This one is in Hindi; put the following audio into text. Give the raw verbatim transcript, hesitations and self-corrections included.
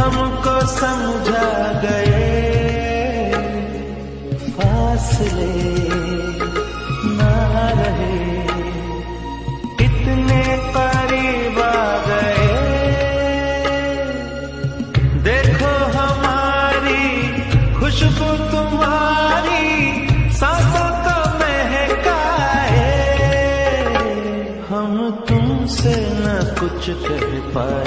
हमको समझा गए, फासले ना रहे, इतने करीब आ गए। देखो हमारी खुशबू तुम्हारी सांसों को महकाए, हम तुमसे न कुछ कह पाए।